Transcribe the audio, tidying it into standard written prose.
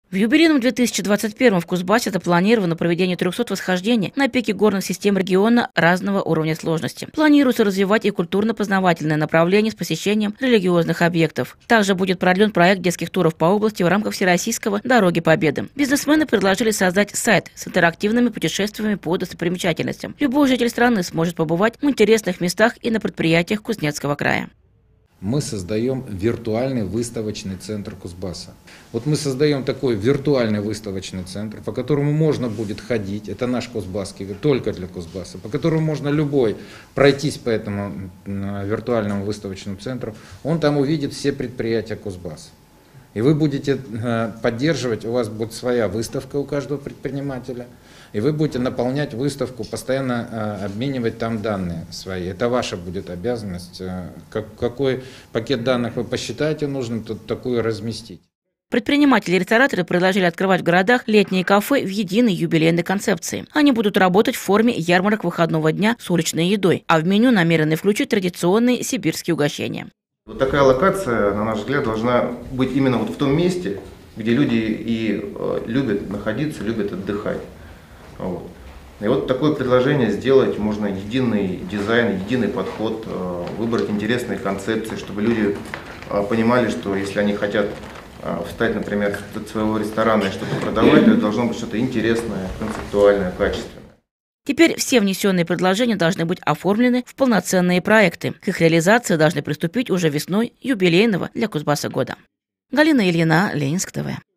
В юбилейном 2021 в Кузбассе запланировано проведение 300 восхождений на пике горных систем региона разного уровня сложности. Планируется развивать и культурно-познавательное направление с посещением религиозных объектов. Также будет продлен проект детских туров по области в рамках Всероссийского «Дороги Победы». Бизнесмены предложили создать сайт с интерактивными путешествиями по достопримечательностям. Любой житель страны сможет побывать в интересных местах и на предприятиях Кузнецкого края. Мы создаем виртуальный выставочный центр Кузбасса. Вот мы создаем такой виртуальный выставочный центр, по которому можно будет ходить, это наш Кузбасский, только для Кузбасса, по которому можно любой пройтись по этому виртуальному выставочному центру, он там увидит все предприятия Кузбасса. И вы будете поддерживать, у вас будет своя выставка у каждого предпринимателя, и вы будете наполнять выставку, постоянно обменивать там данные свои. Это ваша будет обязанность. Какой пакет данных вы посчитаете нужным, то такую разместить. Предприниматели и рестораторы предложили открывать в городах летние кафе в единой юбилейной концепции. Они будут работать в форме ярмарок выходного дня с уличной едой, а в меню намерены включить традиционные сибирские угощения. Вот такая локация, на наш взгляд, должна быть именно вот в том месте, где люди и любят находиться, любят отдыхать. Вот. И вот такое предложение сделать, можно единый дизайн, единый подход, выбрать интересные концепции, чтобы люди понимали, что если они хотят встать, например, от своего ресторана и что-то продавать, то это должно быть что-то интересное, концептуальное, качественное. Теперь все внесенные предложения должны быть оформлены в полноценные проекты. К их реализации должны приступить уже весной юбилейного для Кузбасса года. Галина Ильина, Ленинск ТВ.